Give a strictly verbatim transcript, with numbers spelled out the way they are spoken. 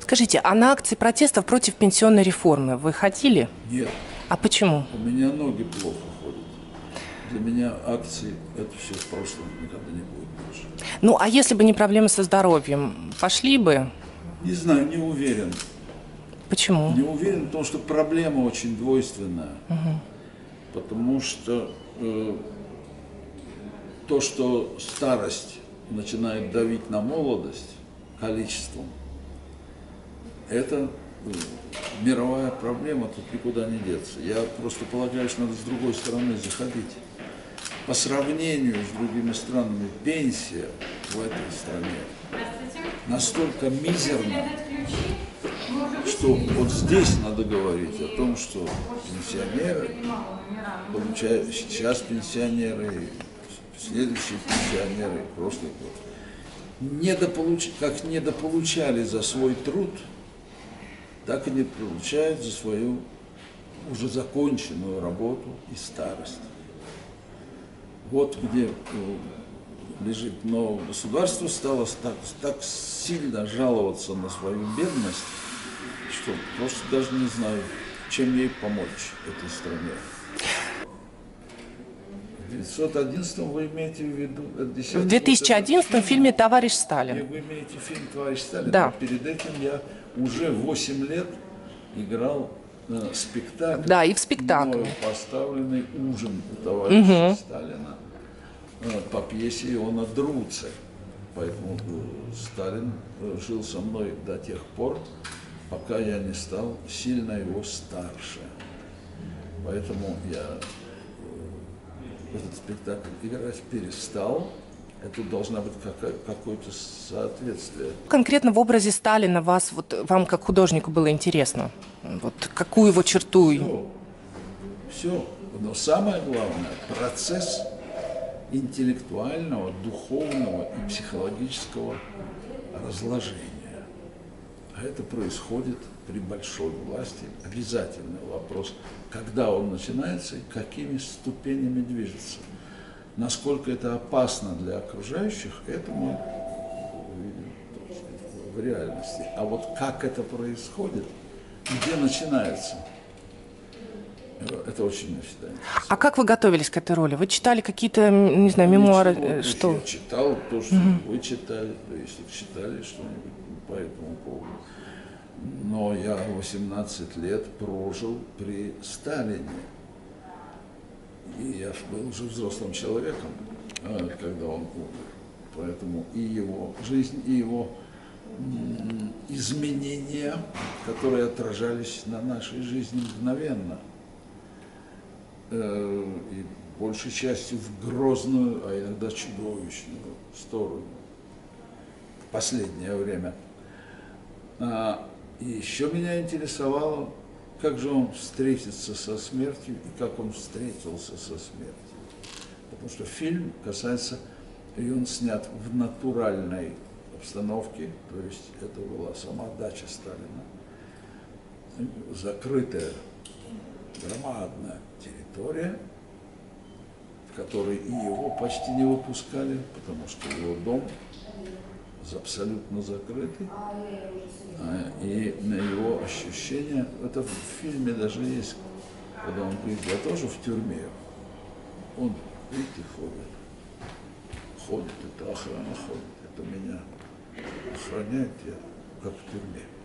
Скажите, а на акции протестов против пенсионной реформы вы ходили? Нет. А почему? У меня ноги плохо ходят. Для меня акции – это все в прошлом, никогда не будет больше. Ну, а если бы не проблемы со здоровьем, пошли бы? Не знаю, не уверен. Почему? Не уверен, потому что проблема очень двойственная. Угу. Потому что э, то, что старость начинает давить на молодость количеством, это э, мировая проблема, тут никуда не деться. Я просто полагаю, что надо с другой стороны заходить. По сравнению с другими странами, пенсия в этой стране настолько мизерна, что вот здесь надо говорить о том, что пенсионеры получают, сейчас пенсионеры, следующие пенсионеры, прошлый год, недополуч, как недополучали за свой труд, так и не получают за свою уже законченную работу и старость. Вот где лежит. Но государство стало так, так сильно жаловаться на свою бедность, что просто даже не знаю, чем ей помочь этой стране. В девятьсот одиннадцатом вы имеете в виду? В две тысячи одиннадцатом в фильме «Товарищ Сталин». Вы имеете фильм «Товарищ Сталин»? Да. Перед этим я уже восемь лет играл э, спектакль. Да, и в спектакле. Поставленный «Ужин» у товарища угу. Сталина э, по пьесе Иона Друци. Поэтому э, Сталин э, жил со мной до тех пор, пока я не стал сильно его старше. Поэтому я э, этот спектакль играть перестал. Это должна быть какое-то соответствие. Конкретно в образе Сталина вас, вот, вам как художнику было интересно? Вот, какую его черту? Все. Все. Но самое главное, процесс интеллектуального, духовного и психологического разложения. А это происходит при большой власти. Обязательный вопрос, когда он начинается и какими ступенями движется. Насколько это опасно для окружающих, это мы увидим в реальности. А вот как это происходит, где начинается, это очень навсегда интересно. А как вы готовились к этой роли? Вы читали какие-то, не знаю, мемуары? Ничего, что? Я читал то, что угу. вы читали, то есть читали что-нибудь по этому поводу. Но я восемнадцать лет прожил при Сталине. И я был уже взрослым человеком, когда он умер. Поэтому и его жизнь, и его изменения, которые отражались на нашей жизни мгновенно, и большей частью в грозную, а иногда чудовищную сторону в последнее время. И еще меня интересовало, как же он встретится со смертью и как он встретился со смертью. Потому что фильм касается, и он снят в натуральной обстановке, то есть это была сама дача Сталина, закрытая, громадная территория, в которой и его почти не выпускали, потому что его дом абсолютно закрытый, и на его ощущения, это в фильме даже есть, когда он говорит, я тоже в тюрьме, он, видите, ходит, ходит, это охрана ходит, это меня охраняет, я как в тюрьме.